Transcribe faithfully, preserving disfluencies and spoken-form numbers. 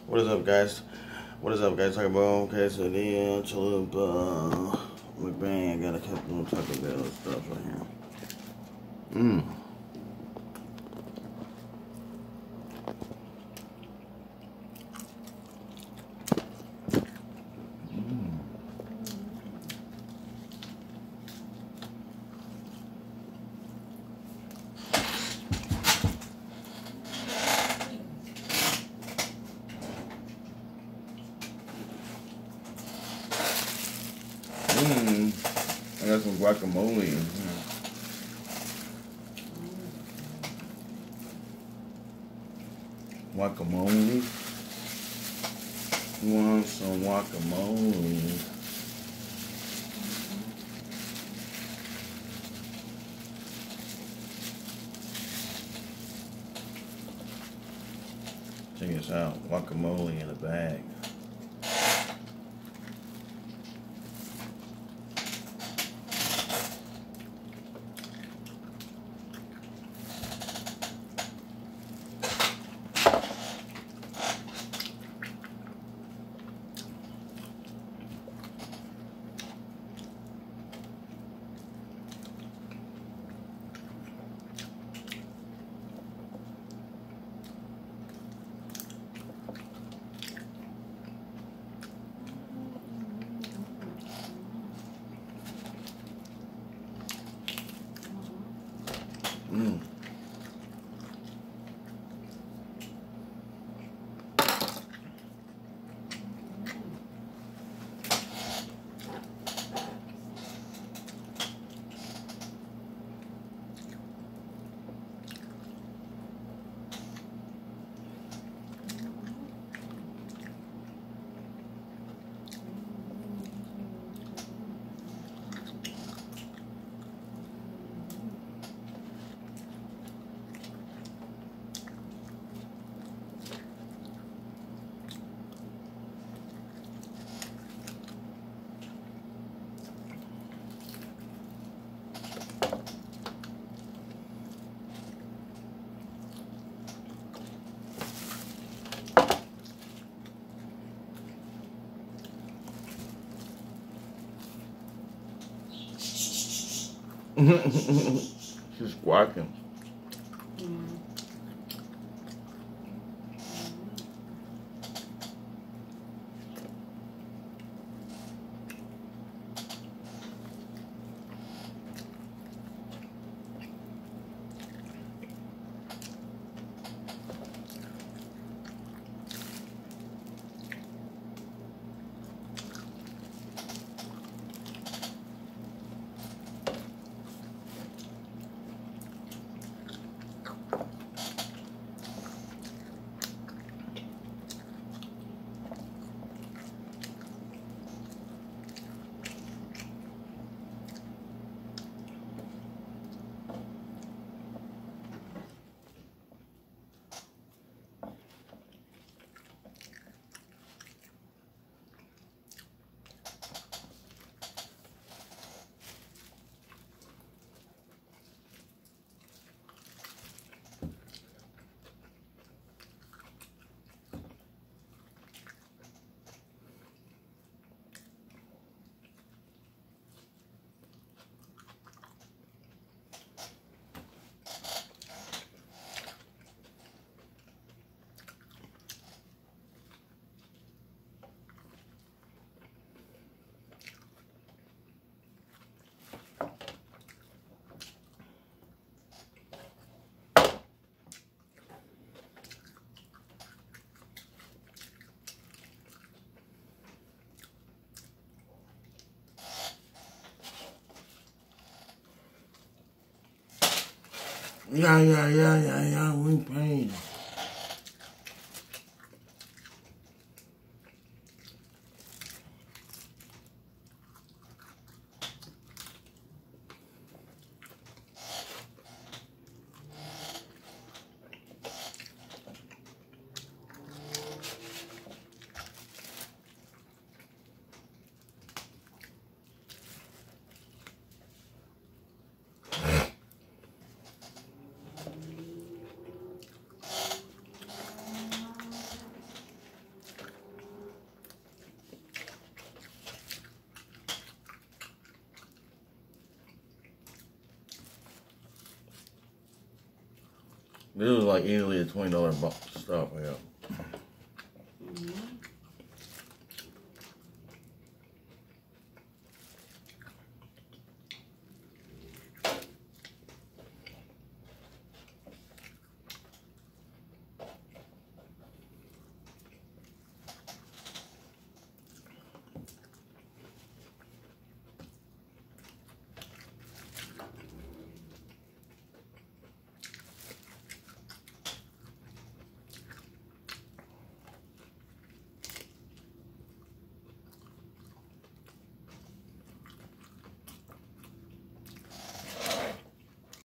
What is up, guys? What is up, guys? Talking about okay, so the uh, Chalupa McBang. I gotta keep doing Taco Bell stuff right here. Mmm. Mmm. I got some guacamole in here. Guacamole. You want some guacamole? Check this out. Guacamole in a bag. Mmm. She's squawking. Mm. Yeah, yeah, yeah, yeah, yeah. We pain. This was like easily a twenty dollar box stuff, yeah. Mm-hmm.